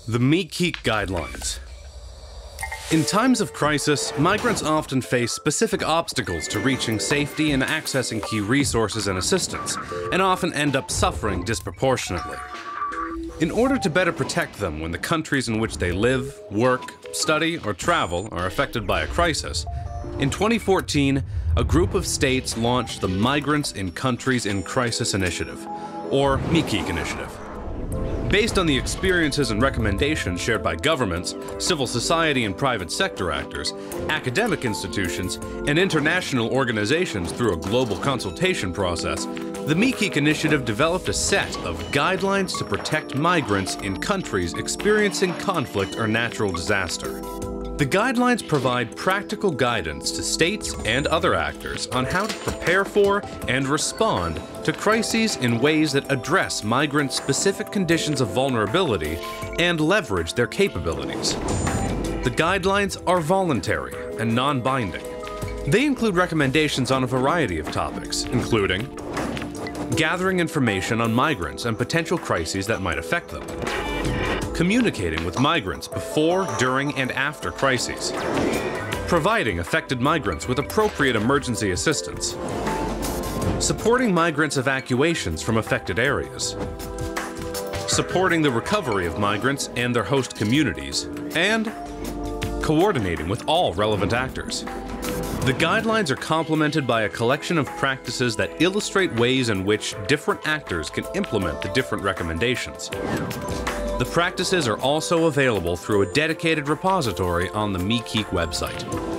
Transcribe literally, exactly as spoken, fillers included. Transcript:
The MICIC Guidelines. In times of crisis, migrants often face specific obstacles to reaching safety and accessing key resources and assistance, and often end up suffering disproportionately. In order to better protect them when the countries in which they live, work, study, or travel are affected by a crisis, in twenty fourteen, a group of states launched the Migrants in Countries in Crisis Initiative, or MICIC Initiative. Based on the experiences and recommendations shared by governments, civil society and private sector actors, academic institutions, and international organizations through a global consultation process, the MICIC Initiative developed a set of guidelines to protect migrants in countries experiencing conflict or natural disaster. The guidelines provide practical guidance to states and other actors on how to prepare for and respond to crises in ways that address migrants' specific conditions of vulnerability and leverage their capabilities. The guidelines are voluntary and non-binding. They include recommendations on a variety of topics, including gathering information on migrants and potential crises that might affect them, communicating with migrants before, during, and after crises, providing affected migrants with appropriate emergency assistance, supporting migrants' evacuations from affected areas, supporting the recovery of migrants and their host communities, and coordinating with all relevant actors. The guidelines are complemented by a collection of practices that illustrate ways in which different actors can implement the different recommendations. The practices are also available through a dedicated repository on the MICIC website.